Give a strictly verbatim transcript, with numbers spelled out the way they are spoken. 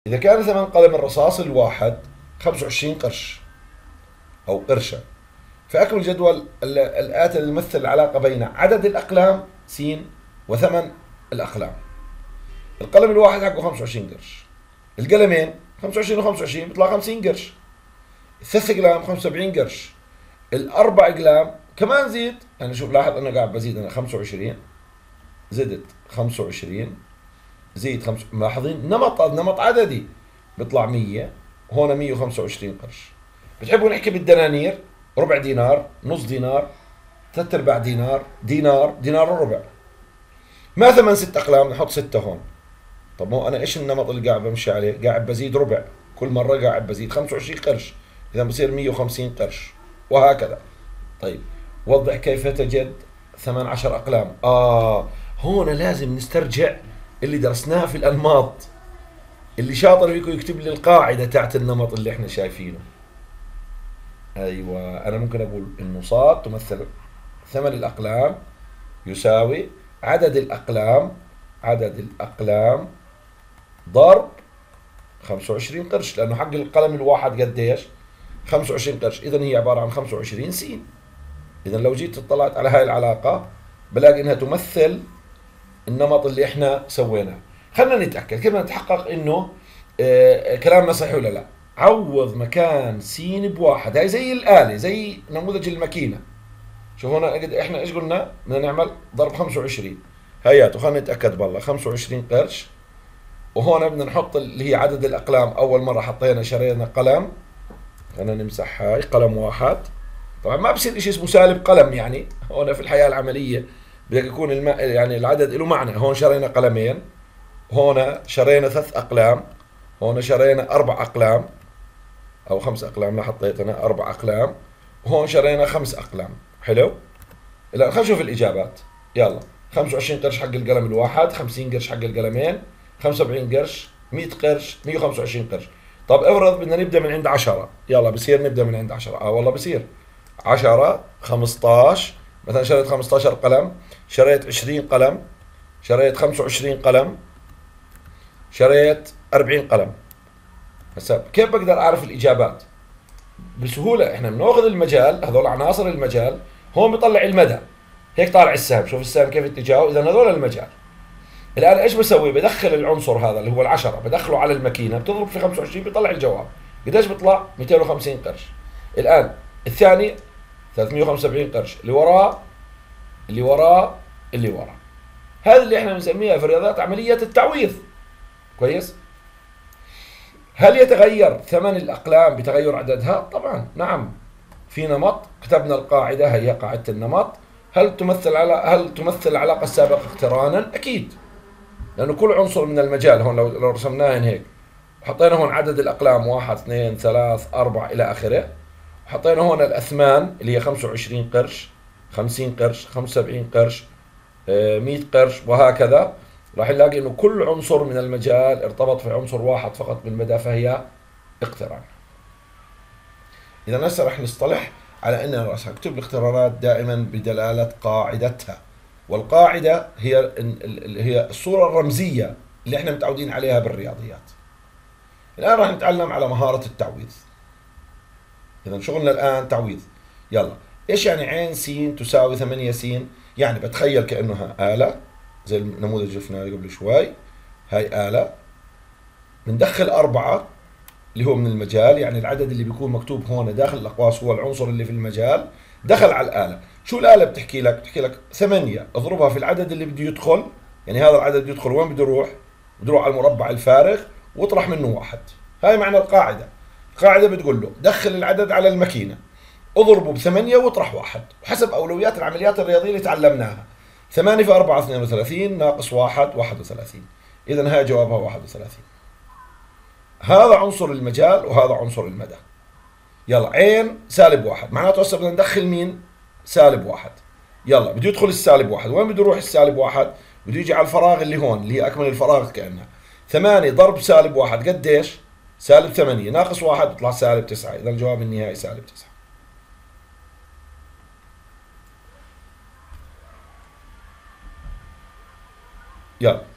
إذا كان ثمن قلم الرصاص الواحد خمسة وعشرين قرش أو قرشا، فأكمل الجدول الآتي يمثل العلاقة بين عدد الأقلام س وثمن الأقلام. القلم الواحد حقه خمسة وعشرين قرش، القلمين خمسة وعشرين و خمسة وعشرين بيطلع خمسين قرش، الثلاث أقلام خمسة وسبعين قرش، الأربع أقلام كمان زيد. أنا شوف لاحظ أنا قاعد بزيد، أنا خمسة وعشرين زدت خمسة وعشرين زيد خمسة، ملاحظين نمط نمط عددي بيطلع مية، هون مية وخمسة وعشرين قرش. بتحبوا نحكي بالدنانير؟ ربع دينار، نص دينار، ثلاث ارباع دينار، دينار، دينار وربع. ما ثمن ست اقلام؟ نحط ستة هون. طب مو انا ايش النمط اللي قاعد بمشي عليه؟ قاعد بزيد ربع، كل مرة قاعد بزيد خمسة وعشرين قرش، اذا بصير مية وخمسين قرش وهكذا. طيب وضح كيف تجد ثمن عشر اقلام. اه هون لازم نسترجع اللي درسناه في الانماط. اللي شاطر فيكم يكتب لي القاعدة تاعت النمط اللي احنا شايفينه. ايوه انا ممكن اقول انه صاد تمثل ثمن الاقلام يساوي عدد الاقلام عدد الاقلام ضرب خمسة وعشرين قرش، لانه حق القلم الواحد قديش؟ خمسة وعشرين قرش، اذا هي عباره عن خمسة وعشرين س. اذا لو جيت اطلعت على هاي العلاقه بلاقي انها تمثل النمط اللي احنا سويناه. خلينا نتاكد كيف نتحقق انه آه كلامنا صحيح ولا لا. عوض مكان س بواحد، هاي زي الآلة، زي نموذج الماكينة. شوف هنا احنا ايش قلنا؟ بدنا نعمل ضرب خمسة وعشرين، هياته خلينا نتأكد بالله خمسة وعشرين قرش، وهون بدنا نحط اللي هي عدد الأقلام. أول مرة حطينا شرينا قلم، خلينا نمسح هاي قلم واحد. طبعا ما بصير شيء اسمه سالب قلم، يعني هون في الحياة العملية بدك يكون الم... يعني العدد له معنى. هون شرينا قلمين، هون شرينا ثلاث أقلام، هون شرينا أربع أقلام أو خمس أقلام، لا حطيت أنا أربع أقلام، وهون شرينا خمس أقلام. حلو؟ الآن خلينا نشوف الإجابات. يلا خمسة وعشرين قرش حق القلم الواحد، خمسين قرش حق القلمين، خمسة وسبعين قرش، مية قرش، مية وخمسة وعشرين قرش. طب افرض بدنا نبدأ من عند عشرة، يلا بصير نبدأ من عند عشرة. اه والله بصير عشرة، خمسطعش، مثلا شريت خمسطعش قلم، شريت عشرين قلم، شريت خمسة وعشرين قلم، شريت أربعين قلم. هسا كيف بقدر اعرف الاجابات؟ بسهوله احنا بناخذ المجال، هذول عناصر المجال، هون بيطلع المدى، هيك طالع السهم، شوف السهم كيف اتجاهه، اذا هذول المجال. الان ايش بسوي؟ بدخل العنصر هذا اللي هو العشرة، بدخله على الماكينه، بتضرب في خمسة وعشرين بيطلع الجواب. قديش بيطلع؟ مئتين وخمسين قرش. الان الثاني ثلاثمئة وخمسة وسبعين قرش، اللي وراه اللي وراه اللي وراه. هذا اللي احنا بنسميها في الرياضيات عمليه التعويض. كويس؟ هل يتغير ثمن الأقلام بتغير عددها؟ طبعا نعم. في نمط كتبنا القاعدة، هي قاعدة النمط. هل تمثل على هل تمثل العلاقة السابقة اقترانا؟ أكيد، لأنه كل عنصر من المجال هون لو لو رسمناه هيك، حطينا هون عدد الأقلام واحد اثنين ثلاث أربع إلى آخره، وحطينا هون الأثمان اللي هي خمسة وعشرين قرش، خمسين قرش، خمسة وسبعين قرش، مئة قرش وهكذا، راح نلاقي انه كل عنصر من المجال ارتبط في عنصر واحد فقط بالمدى، فهي اقتران. اذا هسه راح نصطلح على اننا راح نكتب الاقترانات دائما بدلاله قاعدتها، والقاعده هي هي الصوره الرمزيه اللي احنا متعودين عليها بالرياضيات. الان راح نتعلم على مهاره التعويض. اذا شغلنا الان تعويض. يلا، ايش يعني عين س تساوي ثمانية س؟ يعني بتخيل كانها آلة زي النموذج اللي شفناه قبل شوي. هاي آلة بندخل أربعة اللي هو من المجال، يعني العدد اللي بيكون مكتوب هون داخل الأقواس هو العنصر اللي في المجال، دخل على الآلة. شو الآلة بتحكي لك؟ بتحكي لك ثمانية اضربها في العدد اللي بده يدخل، يعني هذا العدد بده يدخل، وين بده يروح؟ بده يروح على المربع الفارغ واطرح منه واحد. هاي معنى القاعدة. القاعدة بتقول له دخل العدد على الماكينة، اضربه بثمانية واطرح واحد، وحسب أولويات العمليات الرياضية اللي تعلمناها. ثمانية في أربعة اثنين وثلاثين، ناقص واحد واحد وثلاثين. إذا هاي جوابها واحد وثلاثين. هذا عنصر المجال وهذا عنصر المدى. يلا عين سالب واحد، معناته هسه بدنا ندخل مين؟ سالب واحد. يلا بده يدخل السالب واحد، وين بده يروح السالب واحد؟ بده يجي على الفراغ اللي هون، اللي هي أكمل الفراغ كأنها. ثمانية ضرب سالب واحد قديش؟ سالب ثمانية، ناقص واحد بيطلع سالب تسعة، إذا الجواب النهائي سالب تسعة. يلا